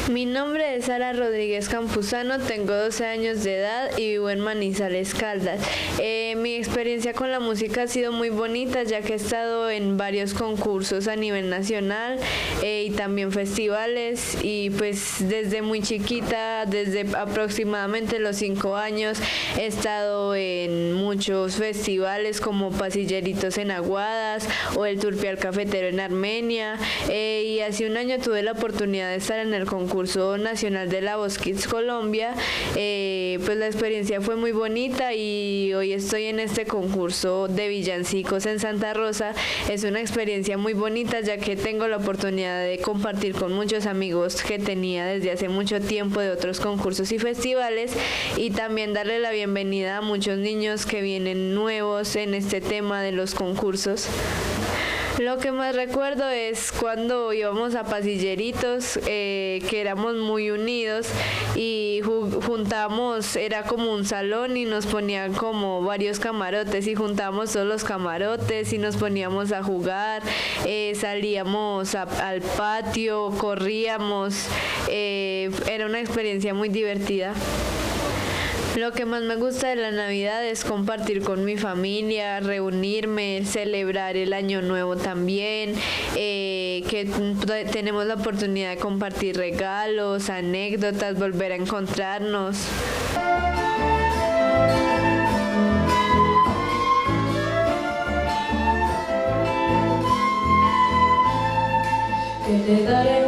Mi nombre es Sara Rodríguez Campuzano, tengo 12 años de edad y vivo en Manizales, Caldas. Mi experiencia con la música ha sido muy bonita, ya que he estado en varios concursos a nivel nacional y también festivales, y pues desde muy chiquita, desde aproximadamente los 5 años, he estado en muchos festivales como Pasilleritos en Aguadas o el Turpial Cafetero en Armenia, y hace un año tuve la oportunidad de estar en el concurso nacional de La Voz Kids Colombia. Pues la experiencia fue muy bonita y hoy estoy en este concurso de villancicos en Santa Rosa. Es una experiencia muy bonita, ya que tengo la oportunidad de compartir con muchos amigos que tenía desde hace mucho tiempo de otros concursos y festivales, y también darle la bienvenida a muchos niños que vienen nuevos en este tema de los concursos. Lo que más recuerdo es cuando íbamos a Pasilleritos, que éramos muy unidos y juntamos, era como un salón y nos ponían como varios camarotes y juntábamos todos los camarotes y nos poníamos a jugar, salíamos al patio, corríamos, era una experiencia muy divertida. Lo que más me gusta de la Navidad es compartir con mi familia, reunirme, celebrar el Año Nuevo también, que tenemos la oportunidad de compartir regalos, anécdotas, volver a encontrarnos. Que te daré